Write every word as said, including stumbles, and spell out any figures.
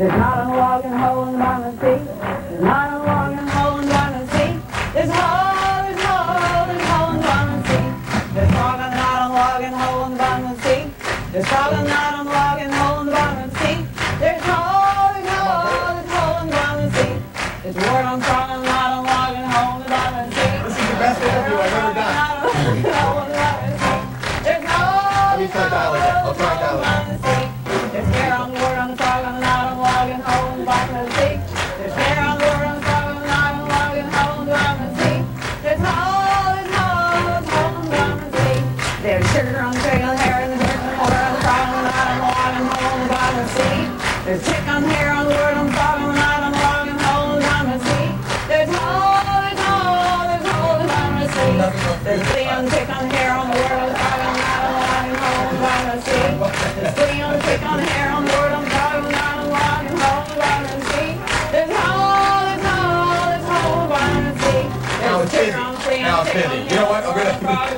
There's not a log and hole in the bottom of the sea. There's not a log and hole in the bottom of the sea. There's hole, there's hole, there's hole in the bottom of the sea. There's frog and not a log and hole in the bottom of the sea. There's frog and not a log and hole in the bottom of the sea. There's hole, there's hole, there's hole in the bottom of the sea. There's word on frog and not a log and hole in the bottom of the sea. This is the best interview I've ever done. There's no. Let me try dial again. I'll try dial again. There's hair on the word on the frog on the knot on the log and hole in the bottom of the sea. There's hair on the word on the frog on the knot on the log and hole in the bottom of the sea. There's hole, there's hole, there's hole in the bottom of the sea. There's sugar on the tree on the hair and the dirt on the word on the frog on the knot on the log and hole in the bottom of the sea. There's tick on the hair on the word on the frog on the knot on the log and hole in the bottom of the sea. There's hole, there's hole, there's hole in the bottom of the sea. There's flea on the tick on the hair on the word on the frog on the knot on the log and hole in the bottom of the sea. There's flea on the tick on the hair on the word on the frog on the knot on the log and hole in the bottom of the sea. There's hole, there's hole, there's hole in the bottom of the sea. Now it's busy. Now it's busy. You know what? I'm gonna.